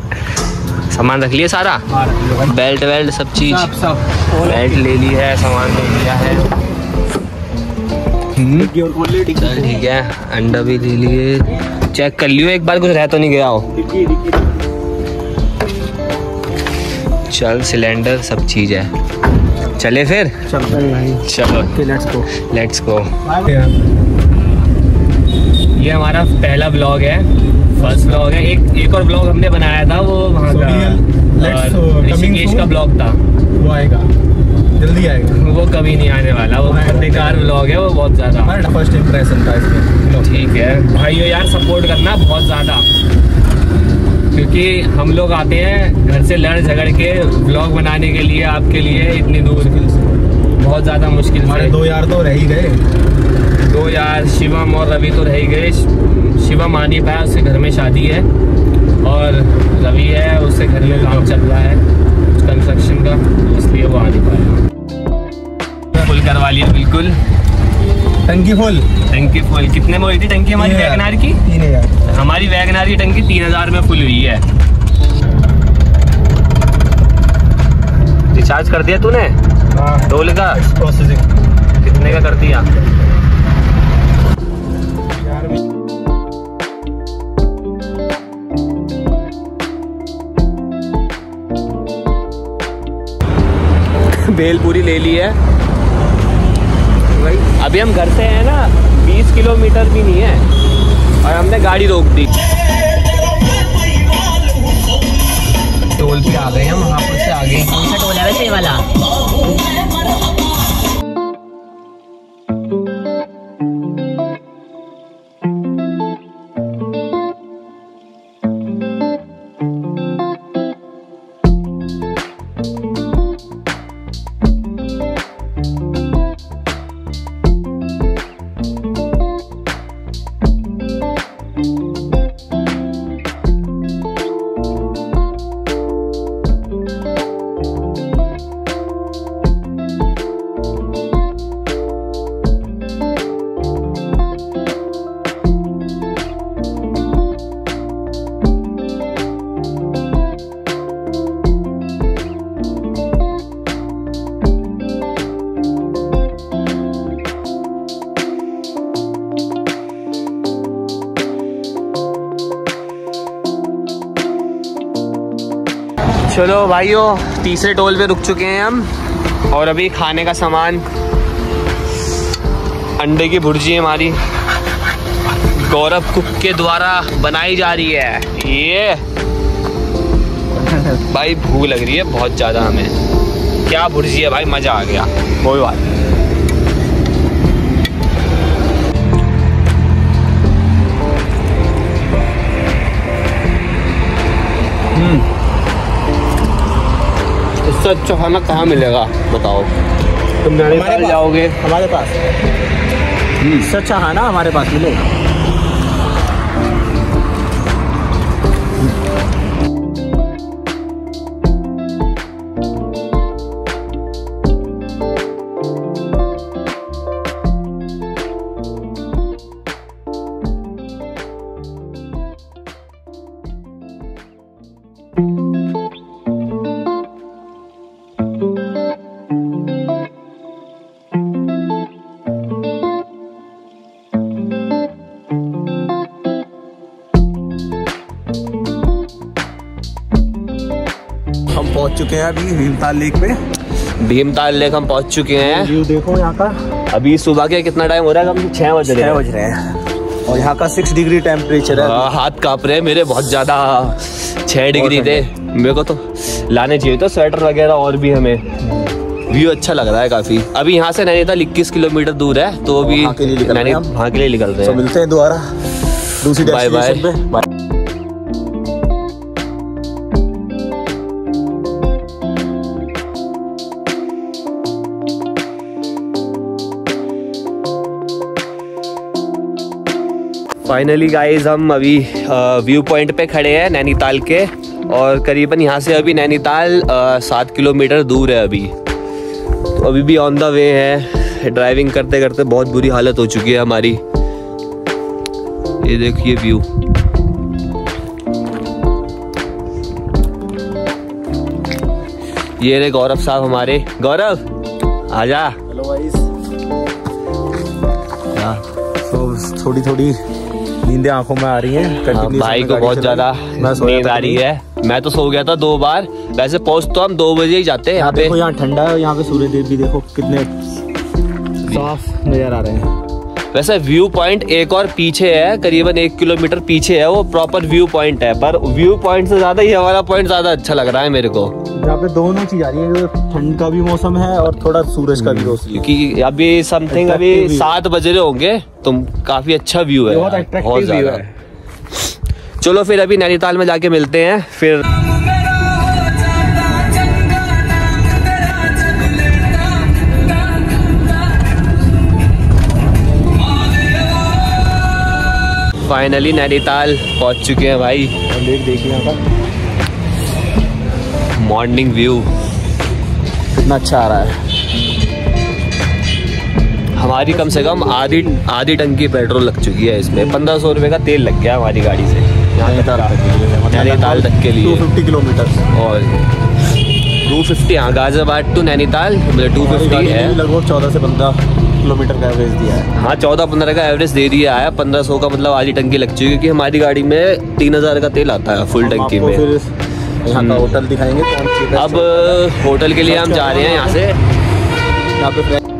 सामान रख लिया सारा, बेल्ट वेल्ट सब चीज, बेल्ट ले ली है, सामान ले लिया है। चल ठीक है, अंडा भी ले लिए। चेक कर लियो एक बार, कुछ रह तो नहीं गया हो। चल सिलेंडर सब चीज है, चले फिर। चलो लेट्स गो। ये हमारा पहला ब्लॉग है, फर्स्ट ब्लॉग है। एक और ब्लॉग हमने बनाया था, वो वहाँ का ऋषिकेश का ब्लॉग था, वो आएगा जल्दी आएगा। वो कभी नहीं आने वाला, वो बेकार ब्लॉग है वो बहुत ज्यादा। फर्स्ट इंप्रेशन था इसमें। ठीक है भाइयों यार, सपोर्ट करना बहुत ज्यादा, क्योंकि हम लोग आते हैं घर से लड़ झगड़ के ब्लॉग बनाने के लिए आपके लिए इतनी दूर, बहुत ज्यादा मुश्किल। हमारे 2 यार तो रह ही गए, 2 यार शिवम और रवि तो रह ही गए। शिवम आ नहीं पाया, उसके घर में शादी है, और रवि है उसके घर में काम चल रहा है कंस्ट्रक्शन का, इसलिए वो आ नहीं पाया। फुल करवा लिया बिल्कुल, टंकी फुल। कितने में हुई थी टंकी हमारी वैगनार की? 3000। हमारी वैगनार की टंकी 3000 में फुल हुई है। रिचार्ज कर दिया तूने? टोल का प्रोसेसिंग कितने का कर दिया? भेलपुरी ले ली है भाई। अभी हम घर से हैं ना, 20 किलोमीटर भी नहीं है, और हमने गाड़ी रोक दी। टोल पे आ गए हम, महापुर से आगे। कौन सा टोल है वैसे वाला? चलो भाइयों, तीसरे टोल पे रुक चुके हैं हम, और अभी खाने का सामान, अंडे की भुर्जी हमारी गौरव कुक के द्वारा बनाई जा रही है। ये भाई भूख लग रही है बहुत ज़्यादा हमें। क्या भुर्जी है भाई, मज़ा आ गया। कोई बात नहीं। इससे अच्छा खाना कहाँ मिलेगा बताओ? तुम नैनीताल जाओगे? हमारे पास इससे अच्छा खाना हमारे पास मिलेगा। हम पहुंच चुके हैं अभी भीमताल लेक पे। भीमताल लेक हम पहुंच चुके हैं। व्यू देखो यहाँ का। अभी सुबह के कितना टाइम हो रहा है? हम 6 बज रहे हैं, और यहाँ का 6 डिग्री टेम्परेचर है। हाथ कांप रहे हैं मेरे बहुत ज्यादा। 6 डिग्री थे। मेरे को तो लाने चाहिए तो स्वेटर वगैरह, और भी हमें व्यू अच्छा लग रहा है काफी। अभी यहाँ से नैनीताल 21 किलोमीटर दूर है, तो अभी वहाँ के लिए निकल रहे हैं। मिलते हैं दोबारा दूसरी डेस्टिनेशन पे। फाइनली गाइज हम अभी व्यू पॉइंट पे खड़े हैं नैनीताल के, और करीबन यहाँ से अभी नैनीताल 7 किलोमीटर दूर है अभी। तो अभी भी ऑन द वे है। ड्राइविंग करते करते बहुत बुरी हालत हो चुकी है हमारी। ये देखिए व्यू। ये रहे गौरव साहब हमारे। गौरव आजा। Hello guys. थोड़ी थोड़ी नींदें आंखों में आ रही हैं। भाई को बहुत ज्यादा नींद आ रही है। मैं तो सो गया था 2 बार। वैसे पहुंच तो हम 2 बजे ही जाते हैं यहाँ पे। यहाँ ठंडा है, यहाँ पे सूर्य देव भी देखो कितने साफ नजर आ रहे हैं। वैसे व्यू पॉइंट एक और पीछे है, करीबन 1 किलोमीटर पीछे है, वो प्रॉपर व्यू पॉइंट है। पर व्यू पॉइंट से ज्यादा ये वाला पॉइंट ज्यादा अच्छा लग रहा है मेरे को। यहाँ पे दोनों चीज आ रही है, ठंड का भी मौसम है और थोड़ा सूरज का भी रोशनी। क्योंकि अभी समथिंग अभी 7 बज रहे होंगे, तो काफी अच्छा व्यू है, बहुत ज्यादा। चलो फिर अभी नैनीताल में जाके मिलते हैं फिर। फाइनली नैनीताल पहुंच चुके हैं भाई। देखिए यहाँ पर मॉर्निंग व्यू कितना अच्छा आ रहा है। हमारी कम से कम आधी टंकी पेट्रोल लग चुकी है इसमें। 1500 रुपये का तेल लग गया हमारी गाड़ी से नैनीताल तक के लिए। 250 किलोमीटर और 250 हाँ, गाजियाबाद टू नैनीताल 250 है। लगभग 14 से 15 किलोमीटर का एवरेज दिया है। हाँ 14-15 का एवरेज दे दिया है। 1500 का मतलब आधी टंकी लग चुकी है, क्योंकि हमारी गाड़ी में 3000 का तेल आता है फुल टंकी में। यहाँ का होटल दिखाएंगे। अब होटल के लिए हम जा रहे हैं यहाँ से। यहाँ पे